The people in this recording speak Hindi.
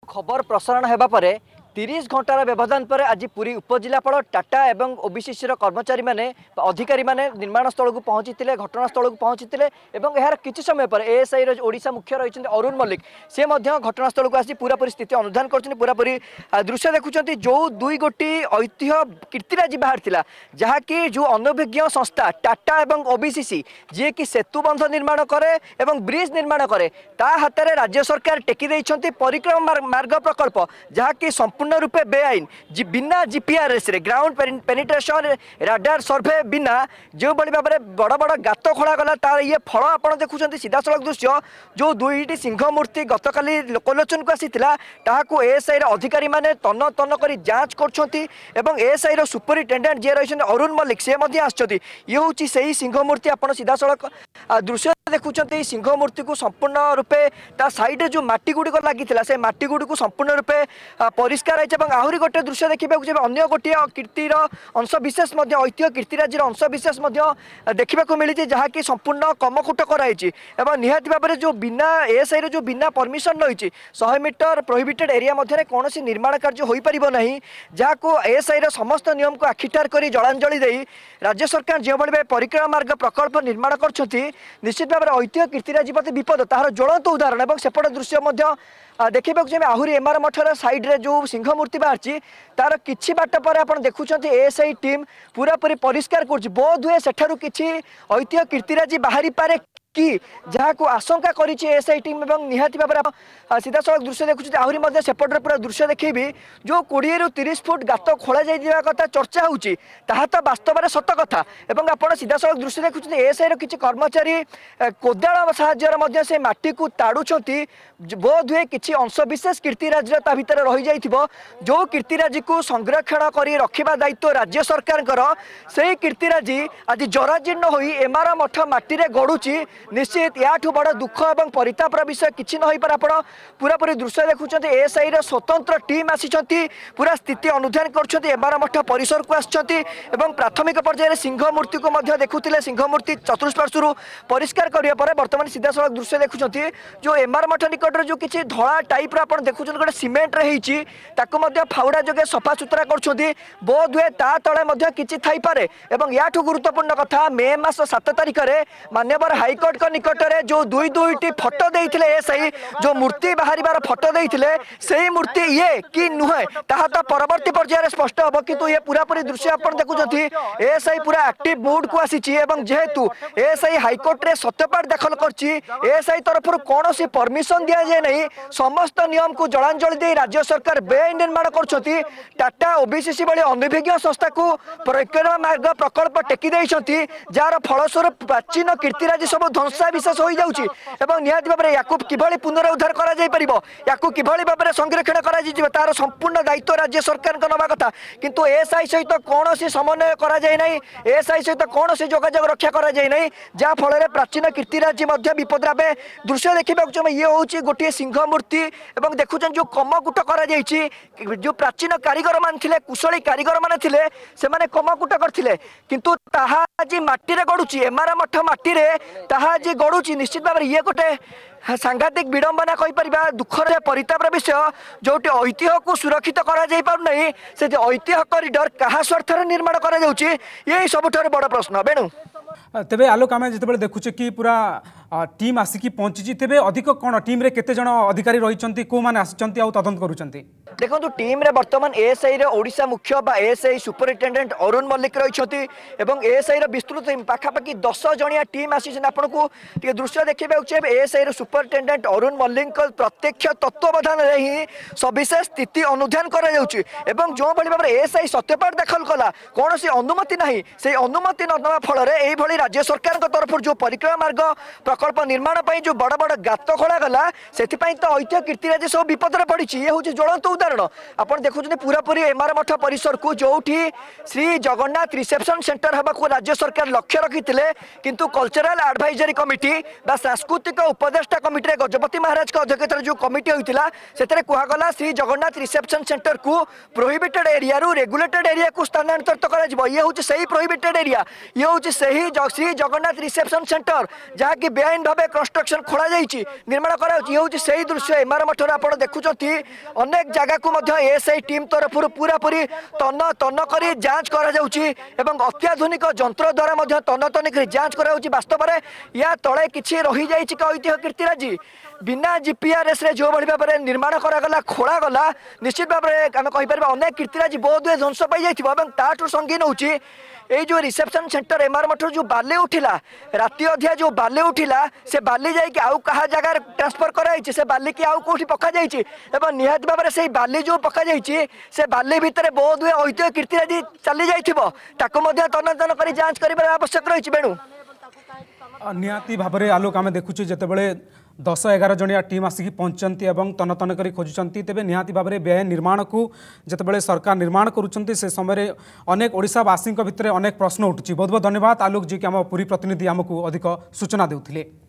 खबर प्रसारण होगा पर 30 घंटार व्यवधान पर आज पुरी उपजिलापाल टाटा एवं ओबीसीसी कर्मचारी माने अधिकारी माने निर्माण स्थल को पहुंची घटनास्थल को पहुंची यार किसी समय पर एएसआई ओडिशा मुख्य रही अरुण मल्लिक से घटनास्थल को आसी पूरापूरी स्थिति अनुधान कर पूरापूरी दृश्य देखुं जो दुई गोटी ऐतिह्य कीर्तिराजी बाहर था जहाँकि जो अनभिज्ञ संस्था टाटा एवं ओबीसीसी जी कि सेतुबंध निर्माण करे एवं ब्रिज निर्माण करे ता हाथ में राज्य सरकार टेकी देइछंती परिक्रमा मार्ग प्रकल्प जहाँकि संपूर्ण रूपे बेआईन बिना जीपीआरएस रे ग्राउंड पेनिट्रेशन राडार सर्वे बिना जो बड़ी भाव में बड़ बड़ गात खोला गला तार ये फल आप देखुं सीधा सड़क दृश्य जो दुईटी सिंह मूर्ति गतकाली लोकलोचन को आसीला ताकू एएसआई अधिकारी माने तन तन कर जांच कर एएसआई सुपरिटेडेंट जी रही अरुण मल्लिक से ये हूँ से सिंह मूर्ति आप सीधा सड़क दृश्य देखुं सिंह मूर्ति को संपूर्ण रूपे ता साइड जो मट्टी गुड़िक लगी से मट्टी गुड़ी संपूर्ण रूपे परिष्कार आहरी गोटे दृश्य देखा अन्य गोटे कीर्तिर अंश विशेष ऐतिह्य कीर्तिराजी अंश विशेष देखा मिली जहाँकि संपूर्ण कमकुट कराई निहाती भाव में जो बिना एएसआई जो बिना परमिशन रही 100 मीटर प्रोहिबिटेड एरिया मध्य कौन निर्माण कार्य हो पार ना जहाँ एएसआई समस्त नियम को आखिठार कर जलांजलि दे राज्य सरकार जो भाई परिक्रमा मार्ग प्रकल्प निर्माण कर निश्चित भाव में ऐतिह्य कीर्तिराजी प्रति विपद तार ज्वलंत उदाहरण और सेपट दृश्य देखा आहरी एमआर मठर साइड्रे जो सिंह मूर्ति बाहर तार किछि बाट पर आप देखुं एएसआई टीम पूरापूरी परिष्कार कर बोध हुए सेठारु किछि ऐतिह्य कीर्तिराजी बाहरी पारे कि जहाँ को आशंका करी एएसआई टीम एवं निहाती भाव में सीधा सड़क दृश्य देखुं आहरी सेपटे पूरा दृश्य देखी जो 20 ରୁ 30 फुट गात खोल जा कथा चर्चा होची तो वास्तव में सत कथा और आप सीधा सड़क दृश्य देखुं एएसआई किसी कर्मचारी कोदाल साहाय्य से माटी को ताड़ुंट बोध हुए किसी अंश विशेष कीर्तिराज भितर रही जाइथिबो जो कीर्तिराजी को संरक्षण कर रखा दायित्व राज्य सरकार से कीर्तिराजी आज जराजीर्ण हो एमआर मठ माटी गड़ुची निश्चित याठू बड़ दुख और परितापर विषय किसी न पर आप पूरापूरी दृश्य देखुं एएसआई स्वतंत्र टीम आसी पूरा स्थिति अनुधान कर एमआर मठ परिसर को आसछंती प्राथमिक पर्यायर सिंह मूर्ति को देखुले सिंह मूर्ति चतुष्पार्श्व परिष्कार करने पर बर्तमान सीधा सड़क दृश्य देखुं जो एमआर मठ निकट जो किसी धला टाइप आप देखुं गोटे सीमेंट रही फाउड़ा जगे सफा सुतरा कर बोध हुए ता तले किसी थाईपे याठू गुरुत्वपूर्ण कथा मे मास 7 तारिख में माननीय हाईकोर्ट का निकट में जो दुईटी फोटो देते एएसआई जो मूर्ति बाहर फोटो देते से मूर्ति ये कि नुहे ताहा तो परवर्ती पर्यायर स्पष्ट हम किंतु ये पूरापूरी दृश्य आप देखुं एएसआई पूरा एक्टिव मूड को आसी जेहेतु एएसआई हाईकोर्ट रे सत्यपाठ दाखल कर एएसआई तरफ कौन सी परमिशन दि जाए नहीं समस्त नियम को जलांजलि दे राज्य सरकार बेआईन निर्माण कर टाटा ओबीसीसी भाई अनभिज्ञ संस्था को परिक्रमा मार्ग प्रकल्प टेकी देइछंती जार फलस्वरूप प्राचीन कीर्तिराजी सब ध्वंसा विशेष हो जाउची एवं निहाती भाव में याकू किभली पुनरुद्धार करा जाय परिबो याकू किभली भाव में संरक्षण करा जिवो तार संपूर्ण दायित्व राज्य सरकार को नवा कथा किंतु एएसआई सहित कौन समन्वय करा जाय नहीं एएसआई सहित कौन जोगाजोग रक्षा करा जाय नहीं जहाँ फल प्राचीन कीर्तिराजी विपद भाव दृश्य देखा ये हूँ गोटे सिंह मूर्ति और देखुं जो कमकुट कर जो प्राचीन कारीगर मान थे कुशली कारीगर मान थे से कमकुट करते किंतु ताहा आज माटी गड़ुची एमआर मठ माटी आज गड़ुची निश्चित भाव ये गोटे सांघातिक विडंबना कहीपर दुखर परितापर विषय जो ऐतिह्य को सुरक्षित करना से ऐतिह्य कॉरिडोर क्या स्वार्थ निर्माण कर सबुठ बड़ प्रश्न बेणु तेबे आलोक आम जो देखुचे कि पूरा टीम आसिकी पहुंची तेबे अधिक कौन टीम रे केते जन अधिकारी रही को माने आसिचंती आ तदंत करूचंती देखो टीम रे वर्तमान एएसआई रे ओडिशा मुख्य बा एएसआई सुपरिटेडेंट अरुण मल्लिक रही एएसआई रो विस्तृत टीम पाखापाखि 10 जणिया टीम आसी आपन को दृश्य देखा चाहिए एएसआई रो सुपरिटेडेंट अरुण मल्लिक प्रत्यक्ष तत्वावधान रे ही सविशेष स्थिति अनुधान करा जाउची एवं जो भली भाव एएसआई सत्यपाठ दाखल कला कौन सी अनुमति नहीं से अनुमति न नवा फल रे राज्य सरकार तरफ जो परिक्रमा मार्ग प्रकल्प निर्माण जो बड़ बड़ गात खोला गला से तो ऐतिह्य कीर्तिराजी सब विपद पड़ी ये हूँ ज्वलंत उदाहरण आपण देखुछन पूरापूरी एमआर मठ परिसर को जोठी श्री जगन्नाथ रिसेप्शन सेंटर हवा को राज्य सरकार लक्ष्य रखिथिले किंतु कल्चरल एडवाइजरी कमिटी बा सांस्कृतिक उपदेष्टा कमिटी गजपति महाराज का अध्यक्षतार जो कमिटी होइतिला सेतरे कुहागला श्री जगन्नाथ रिसेप्शन सेंटर को प्रोहिबिटेड एरिया रु रेगुलेटेड एरिया को स्थानांतरित करा जिवो ये होची सही प्रोहिबिटेड एरिया ये होची सही श्री जगन्नाथ रिसेप्शन सेंटर जहाँ की बेआईन भाव कंस्ट्रक्शन खोला जाइए निर्माण करा सही दृश्य एमआर मठर आप देखुंत अनेक जगह को एएसआई टीम तरफ पूरा पूरी तन तन कर जांच करा अत्याधुनिक जंत्र द्वारा तन तन कर जांच करा वास्तव में या तले किसी रही जाइए ऐतिह्य कीर्तिराजी बिना जीपीआरएस रे जो भाव में निर्माण करागला खोला गला निश्चित भाव में आम कहीपर अनेक कीर्तिराजी बोध हुए ध्वंस पाई जाइए संगीन होची ये जो रिसेप्शन सेंटर एमआर मठर जो बाली उठिला राति अधिया जो बाली उठिला से बाली जाइए आउ कहा जगह ट्रांसफर कराई से बाली की आउ कौटी पका जाइए एवं निहाती भाव में से बाली जो पका जाइए से बाली भितर बोध हुए ऐतिह्य कीर्तिराजी चली जाइथिबो ताको मध्य तदंतन कर जांच करबार आवश्यक रही बेणु निहाती भाव में आलोक आम देखुचे जितेबाला 10-11 जणिया टीम आसिक पहुँचती और तन तन कर खोजुंट तेज निहाती भाव में बेआईन निर्माण को जितेबाला सरकार निर्माण करुँच से समय अनेक ओडिशावासी भितर अनेक प्रश्न उठुची। बहुत बहुत धन्यवाद आलोक जी कि आम पुरी प्रतिनिधि आमको अधिक सूचना देउथिले।